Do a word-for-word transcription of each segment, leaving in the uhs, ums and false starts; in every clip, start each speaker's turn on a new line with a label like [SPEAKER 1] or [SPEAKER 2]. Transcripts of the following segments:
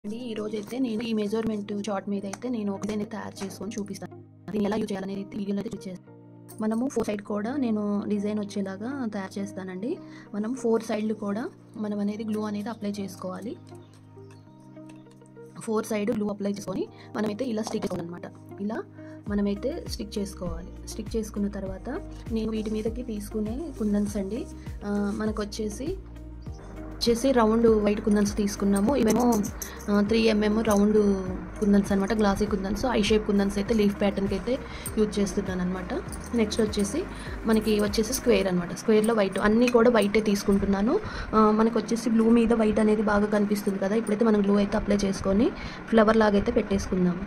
[SPEAKER 1] అండి ఈ రోజు అయితే నేను ఈ మెజర్మెంట్ చార్ట్ మీద అయితే నేను ఒక డిజైన్ తయారు చేసుకొని చూపిస్తాను. దీన్ని ఎలా యూజ్ చేయాలనేది వీడియోలో అయితే చూసేస్తాను. మనము ఫోర్ సైడ్ కూడా నేను డిజైన్ వచ్చేలాగా తయారు చేస్తానండి. మనం ఫోర్ సైడ్లు కూడా మనం అనేది గ్లూ అనేది అప్లై చేసుకోవాలి. ఫోర్ సైడ్ గ్లూ అప్లై చేసుకొని మనమైతే ఇలా స్టిక్ చేసుకోవాలన్నమాట. ఇలా మనమైతే స్టిక్ చేసుకోవాలి. స్టిక్ చేసుకున్న తర్వాత నేను వీటి మీదకి తీసుకునే కుందన్స్ అండి మనకు వచ్చేసి వచ్చేసి రౌండ్ వైట్ కుందన్స్ తీసుకున్నాము. ఇవేమో త్రీ ఎంఎం రౌండ్ కుందన్స్ అనమాట, glassy kundans. I shape kundans అయితే లీఫ్ ప్యాటర్న్కి అయితే యూజ్ చేస్తున్నాను అనమాట. నెక్స్ట్ వచ్చేసి మనకి వచ్చేసి స్క్వేర్ అనమాట. స్క్వేర్లో వైట్ అన్నీ కూడా వైటే తీసుకుంటున్నాను. మనకు వచ్చేసి బ్లూ మీద వైట్ అనేది బాగా కనిపిస్తుంది కదా. ఇప్పుడైతే మనం గ్లూ అయితే అప్లై చేసుకొని ఫ్లవర్ లాగా అయితే పెట్టేసుకుందాము.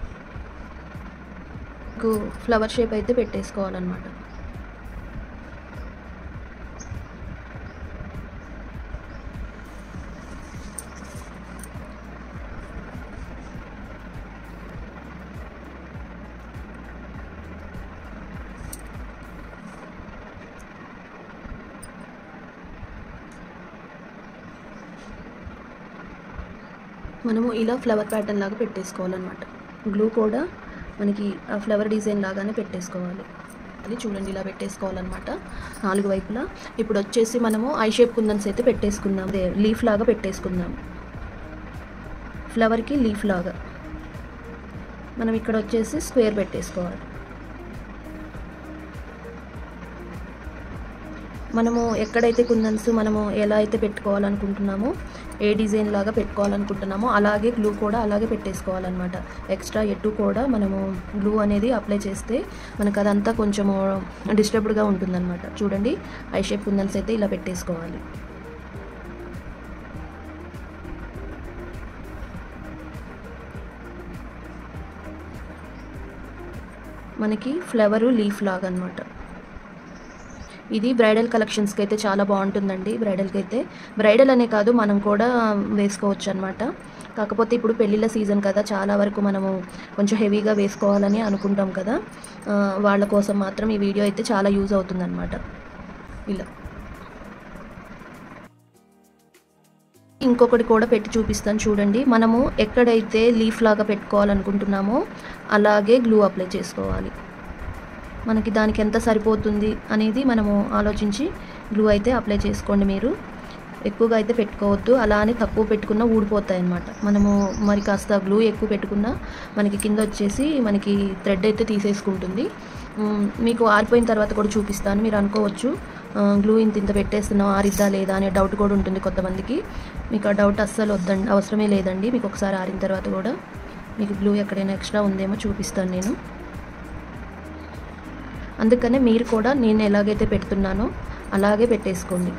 [SPEAKER 1] ఫ్లవర్ షేప్ అయితే పెట్టేసుకోవాలన్నమాట. మనము ఇలా ఫ్లవర్ ప్యాటర్న్ లాగా పెట్టేసుకోవాలన్నమాట. గ్లూ కూడా మనకి ఆ ఫ్లవర్ డిజైన్ లాగానే పెట్టేసుకోవాలి. అది చూడండి ఇలా పెట్టేసుకోవాలన్నమాట నాలుగు వైపులా. ఇప్పుడు వచ్చేసి మనము ఐ షేప్ కుందన్స్ అయితే పెట్టేసుకుందాం. అదే లీఫ్ లాగా పెట్టేసుకుందాం. ఫ్లవర్కి లీఫ్ లాగా మనం ఇక్కడ వచ్చేసి స్క్వేర్ పెట్టేసుకోవాలి. మనము ఎక్కడైతే కుందన్స్ మనము ఎలా అయితే పెట్టుకోవాలనుకుంటున్నామో, ఏ డిజైన్ లాగా పెట్టుకోవాలనుకుంటున్నామో అలాగే గ్లూ కూడా అలాగే పెట్టేసుకోవాలన్నమాట. ఎక్స్ట్రా ఎటు కూడా మనము గ్లూ అనేది అప్లై చేస్తే మనకు అదంతా కొంచెము డిస్టర్బ్డ్గా ఉంటుందన్నమాట. చూడండి ఐ షేప్ కుందన్స్ అయితే ఇలా పెట్టేసుకోవాలి. మనకి ఫ్లవరు లీఫ్ లాగా అనమాట. ఇది బ్రైడల్ కలెక్షన్స్కి అయితే చాలా బాగుంటుందండి. బ్రైడల్కి అయితే బ్రైడల్ అనే కాదు మనం కూడా వేసుకోవచ్చు అనమాట. కాకపోతే ఇప్పుడు పెళ్ళిళ్ళ సీజన్ కదా, చాలా వరకు మనము కొంచెం హెవీగా వేసుకోవాలని అనుకుంటాం కదా, వాళ్ళ కోసం మాత్రం ఈ వీడియో అయితే చాలా యూజ్ అవుతుందన్నమాట. ఇలా ఇంకొకటి కూడా పెట్టి చూపిస్తాను చూడండి. మనము ఎక్కడైతే లీఫ్ లాగా పెట్టుకోవాలనుకుంటున్నామో అలాగే గ్లూ అప్లై చేసుకోవాలి. మనకి దానికి ఎంత సరిపోతుంది అనేది మనము ఆలోచించి గ్లూ అయితే అప్లై చేసుకోండి. మీరు ఎక్కువగా అయితే పెట్టుకోవద్దు, అలా అని తక్కువ పెట్టుకున్నా ఊడిపోతాయి అన్నమాట. మనము మరి కాస్త గ్లూ ఎక్కువ పెట్టుకున్నా మనకి కింద వచ్చేసి మనకి థ్రెడ్ అయితే తీసేసుకుంటుంది. మీకు ఆరిపోయిన తర్వాత కూడా చూపిస్తాను. మీరు అనుకోవచ్చు గ్లూ ఇంత ఇంత పెట్టేస్తున్నాం ఆరిద్దా లేదా అనే డౌట్ కూడా ఉంటుంది కొంతమందికి. మీకు ఆ డౌట్ అస్సలు వద్దండి, అవసరమే లేదండి. మీకు ఒకసారి ఆరిన తర్వాత కూడా మీకు గ్లూ ఎక్కడైనా ఎక్స్ట్రా ఉందేమో చూపిస్తాను నేను. అందుకనే మీరు కూడా నేను ఎలాగైతే పెడుతున్నానో అలాగే పెట్టేసుకోండి.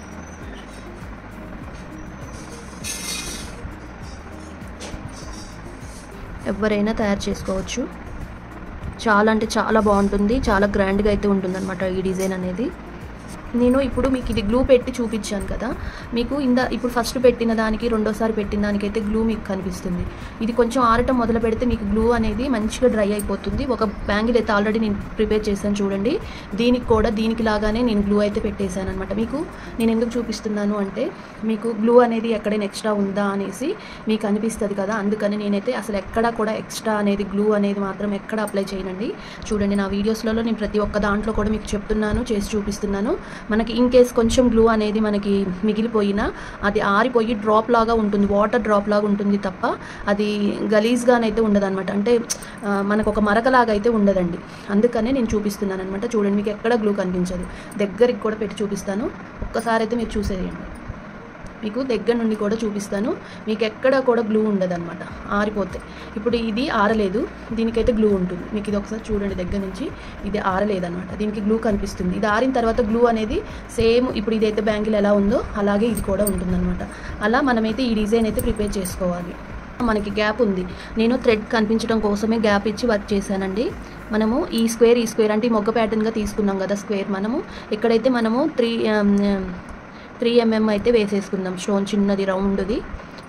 [SPEAKER 1] ఎవరైనా తయారు చేసుకోవచ్చు. చాలా అంటే చాలా బాగుంటుంది, చాలా గ్రాండ్గా అయితే ఉంటుందన్నమాట ఈ డిజైన్ అనేది. నేను ఇప్పుడు మీకు ఇది గ్లూ పెట్టి చూపించాను కదా, మీకు ఇందా ఇప్పుడు ఫస్ట్ పెట్టిన దానికి రెండోసారి పెట్టిన దానికైతే గ్లూ మీకు కనిపిస్తుంది. ఇది కొంచెం ఆరటం మొదలు పెడితే మీకు గ్లూ అనేది మంచిగా డ్రై అయిపోతుంది. ఒక బ్యాంగిల్ అయితే ఆల్రెడీ నేను ప్రిపేర్ చేశాను చూడండి. దీనికి కూడా దీనికి లాగానే నేను గ్లూ అయితే పెట్టేశాను అనమాట. మీకు నేను ఎందుకు చూపిస్తున్నాను అంటే మీకు గ్లూ అనేది ఎక్కడైనా ఎక్స్ట్రా ఉందా అనేసి మీకు అనిపిస్తుంది కదా, అందుకని నేనైతే అసలు ఎక్కడా కూడా ఎక్స్ట్రా అనేది గ్లూ అనేది మాత్రం ఎక్కడ అప్లై చేయనండి. చూడండి నా వీడియోస్లలో నేను ప్రతి ఒక్క దాంట్లో కూడా మీకు చెప్తున్నాను, చేసి చూపిస్తున్నాను. మనకి ఇన్ కేస్ కొంచెం గ్లూ అనేది మనకి మిగిలిపోయినా అది ఆరిపోయి డ్రాప్ లాగా ఉంటుంది, వాటర్ డ్రాప్ లాగా ఉంటుంది తప్ప అది గలీజ్గానైతే ఉండదు అనమాట. అంటే మనకు ఒక మరకలాగా అయితే ఉండదండి. అందుకనే నేను చూపిస్తున్నాను అనమాట. చూడండి మీకు ఎక్కడ గ్లూ కనిపించదు. దగ్గరికి కూడా పెట్టి చూపిస్తాను, ఒక్కసారి అయితే మీరు చూసేయండి. మీకు దగ్గర నుండి కూడా చూపిస్తాను. మీకు ఎక్కడ కూడా గ్లూ ఉండదన్నమాట, ఆరిపోతే. ఇప్పుడు ఇది ఆరలేదు, దీనికైతే గ్లూ ఉంటుంది. మీకు ఇది ఒకసారి చూడండి దగ్గర నుంచి. ఇది ఆరలేదన్నమాట, దీనికి గ్లూ కనిపిస్తుంది. ఇది ఆరిన తర్వాత గ్లూ అనేది సేమ్ ఇప్పుడు ఇదైతే బ్యాంగిల్ ఎలా ఉందో అలాగే ఇది కూడా ఉంటుందన్నమాట. అలా మనమైతే ఈ డిజైన్ అయితే ప్రిపేర్ చేసుకోవాలి. మనకి గ్యాప్ ఉంది, నేను థ్రెడ్ కనిపించడం కోసమే గ్యాప్ ఇచ్చి వర్క్ చేశానండి. మనము ఈ స్క్వేర్ ఈ స్క్వేర్ అంటే ఈ మొగ్గ ప్యాటర్న్గా తీసుకున్నాం కదా స్క్వేర్, మనము ఎక్కడైతే మనము త్రీ త్రీ ఎంఎం అయితే వేసేసుకుందాం స్టోన్, చిన్నది రౌండ్ది.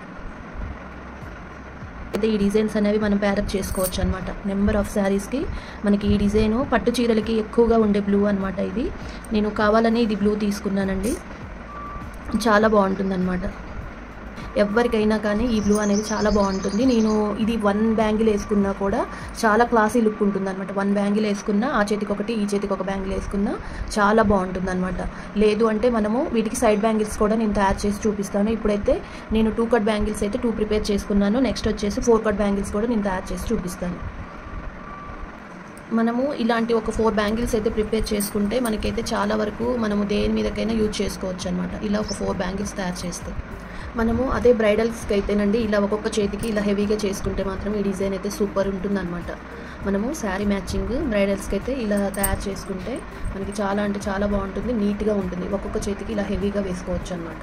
[SPEAKER 1] అయితే ఈ డిజైన్స్ అనేవి మనం ప్యారప్ చేసుకోవచ్చు అనమాట. నెంబర్ ఆఫ్ శారీస్కి మనకి ఈ డిజైను పట్టు చీరలకి ఎక్కువగా ఉండే బ్లూ అనమాట. ఇది నేను కావాలని ఇది బ్లూ తీసుకున్నానండి, చాలా బాగుంటుంది అనమాట. ఎవరికైనా కానీ ఈ బ్లూ అనేది చాలా బాగుంటుంది. నేను ఇది వన్ బ్యాంగిల్ వేసుకున్నా కూడా చాలా క్లాసీ లుక్ ఉంటుంది అనమాట. వన్ బ్యాంగిల్ వేసుకున్నా, ఆ చేతికి ఒకటి ఈ చేతికి ఒక బ్యాంగిల్ వేసుకున్నా చాలా బాగుంటుంది అనమాట. లేదు అంటే మనము వీటికి సైడ్ బ్యాంగిల్స్ కూడా నేను తయారు చేసి చూపిస్తాను. ఇప్పుడైతే నేను టూ కట్ బ్యాంగిల్స్ అయితే టూ ప్రిపేర్ చేసుకున్నాను. నెక్స్ట్ వచ్చేసి ఫోర్ కట్ బ్యాంగిల్స్ కూడా నేను తయారు చేసి చూపిస్తాను. మనము ఇలాంటి ఒక ఫోర్ బ్యాంగిల్స్ అయితే ప్రిపేర్ చేసుకుంటే మనకైతే చాలా వరకు మనము దేని మీదకైనా యూజ్ చేసుకోవచ్చు అనమాట. ఇలా ఒక ఫోర్ బ్యాంగిల్స్ తయారు చేస్తే మనము అదే బ్రైడల్స్కి అయితేనండి ఇలా ఒక్కొక్క చేతికి ఇలా హెవీగా చేసుకుంటే మాత్రం ఈ డిజైన్ అయితే సూపర్ ఉంటుంది అనమాట. మనము శారీ మ్యాచింగ్ బ్రైడల్స్కి అయితే ఇలా తయారు చేసుకుంటే మనకి చాలా అంటే చాలా బాగుంటుంది, నీట్గా ఉంటుంది. ఒక్కొక్క చేతికి ఇలా హెవీగా వేసుకోవచ్చు అనమాట.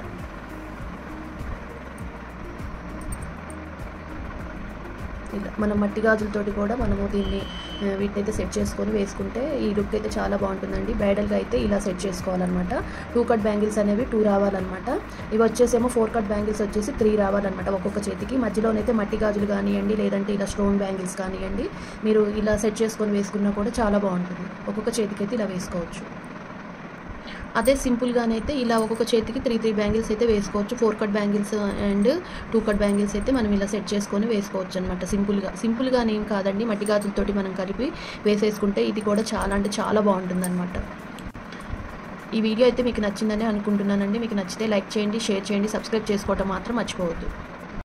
[SPEAKER 1] ఇలా మనం మట్టి గాజులతోటి కూడా మనము దీన్ని వీటిని అయితే సెట్ చేసుకొని వేసుకుంటే ఈ లుక్ అయితే చాలా బాగుంటుందండి. బ్రైడల్గా అయితే ఇలా సెట్ చేసుకోవాలన్నమాట. టూ కట్ బ్యాంగిల్స్ అనేవి టూ రావాలన్నమాట. ఇవి వచ్చేసేమో ఫోర్ కట్ బ్యాంగిల్స్ వచ్చేసి త్రీ రావాలన్నమాట ఒక్కొక్క చేతికి. మధ్యలోనైతే మట్టి గాజులు కానివ్వండి, లేదంటే ఇలా స్టోన్ బ్యాంగిల్స్ కానివ్వండి, మీరు ఇలా సెట్ చేసుకొని వేసుకున్నా కూడా చాలా బాగుంటుంది. ఒక్కొక్క చేతికి అయితే ఇలా వేసుకోవచ్చు. అదే సింపుల్గానైతే ఇలా ఒక్కొక్క చేతికి త్రీ త్రీ బ్యాంగిల్స్ అయితే వేసుకోవచ్చు. Four cut bangles and two cut bangles అయితే మనం ఇలా సెట్ చేసుకొని వేసుకోవచ్చు అనమాట. సింపుల్గా సింపుల్గానే ఏం కాదండి, మట్టి గాజులతోటి మనం కలిపి వేసేసుకుంటే ఇది కూడా చాలా అంటే చాలా బాగుంటుంది అనమాట. ఈ వీడియో అయితే మీకు నచ్చిందని అనుకుంటున్నానండి. మీకు నచ్చితే లైక్ చేయండి, షేర్ చేయండి, సబ్స్క్రైబ్ చేసుకోవడం మాత్రం మర్చిపోవద్దు.